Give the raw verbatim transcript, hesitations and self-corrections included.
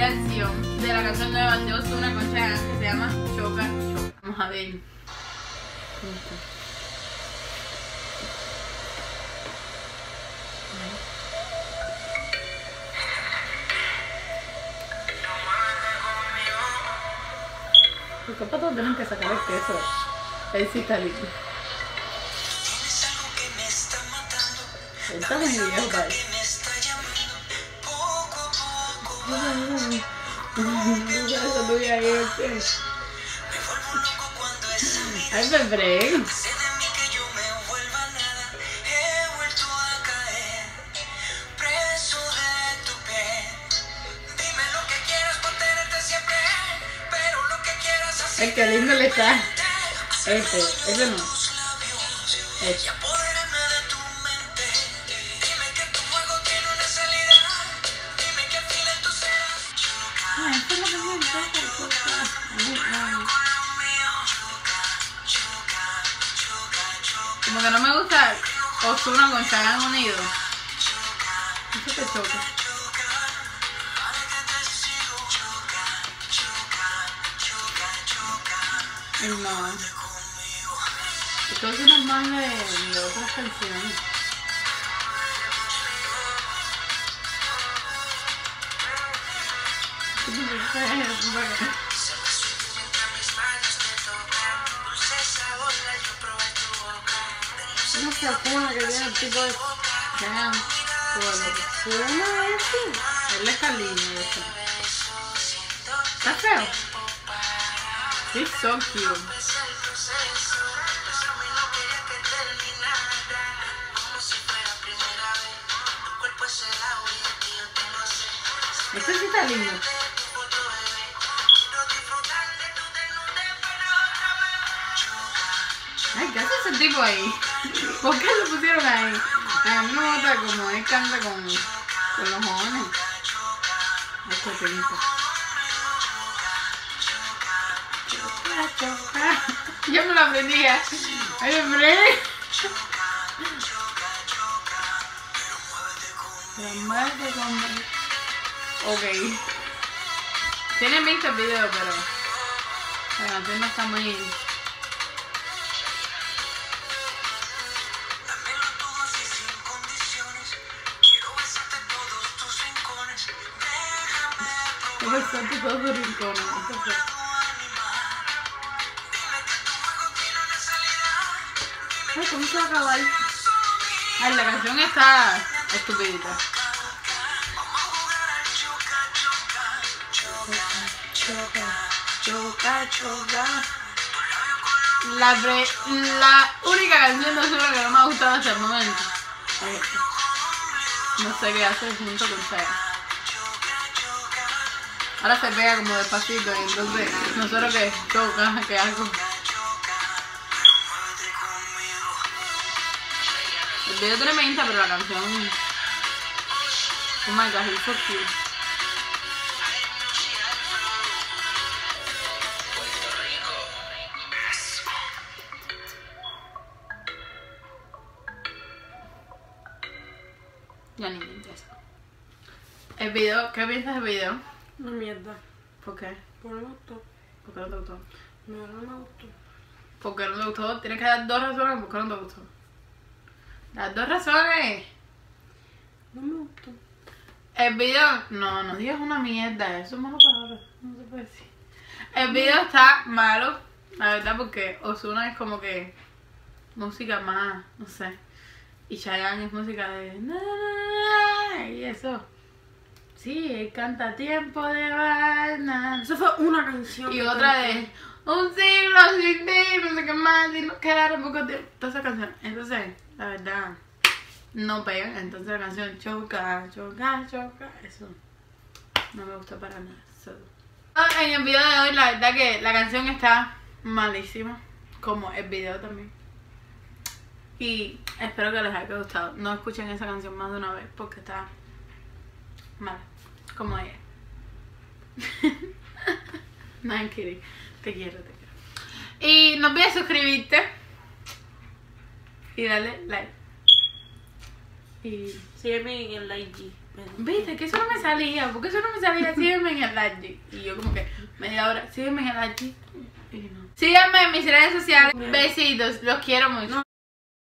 canción de la canción nueva de Ozuna con Chayanne que se llama Choca Choca. Vamos a ver. ¿Cómo está? Los zapatos tienen que sacar el queso. Ahí sí está lindo. Él está muy viejo, parece. Eso tuyo ahí, ¿qué? Ay, bebé. Ay, qué lindo le está. Este, ese no. Este. Como que no me gusta Ozuna con Chayanne unido. Eso te choca. No. Esto es una más de, de otras canciones. No se apura que viene el tipo de Chayanne. Bueno, él está lindo. ¿Está feo? He's so cute. Este sí está lindo. Ay, ¿qué hace ese tipo ahí? ¿Por qué lo pusieron ahí? A mí me gusta como él canta con, con los jóvenes. Esto es bonito. Yo me lo aprendí. Ay, hombre. Ok. Tiene veinte videos, pero la canción no está muy... Quiero besarte todos tus rincones. Ay, ¿cómo se va a acabar? Ay, la canción está estupidita. Choca, choca, choca. La, pre, la única canción de Ozuna que no me ha gustado hasta el momento. Ay, no sé qué hace junto con Chayanne. Ahora se pega como despacito y entonces nosotros que choca, que hago. El video tiene veinte, pero la canción... Oh my god, it's so cute. Ya ni me interesa. El video, ¿qué piensas del video? Una mierda. ¿Por qué? ¿Por qué no me gustó? ¿Por qué no te gustó? No, no me gustó. ¿Por qué no te gustó? Tienes que dar dos razones por qué no te gustó. Las dos razones. No me gustó. El video, no, no digas una mierda, eso es malo palabra, no se puede decir. El video está malo, la verdad, porque Ozuna es como que música más, no sé. Y Chayanne es música de... Na, na, na, y eso. Sí, él canta Tiempo de Vaina. Eso fue una canción. Y otra de Un siglo sin ti, no sé qué más, y no quedar un poco tiempo. Todas esas canciones. Entonces, la verdad, no pegan. Entonces la canción choca, choca, choca. Eso no me gustó para nada. So. En el video de hoy, la verdad que la canción está malísima. Como el video también. Y espero que les haya gustado. No escuchen esa canción más de una vez porque está mala. Como ella. No, I'm kidding. Te quiero, te quiero. Y no olvides suscribirte y darle like. Y... Sígueme en el I G. Viste, que eso no me salía. ¿Por qué eso no me salía? Sígueme en el I G. Y yo como que media hora, sígueme en el I G. Y no. Síganme en mis redes sociales. Besitos, los quiero mucho. No.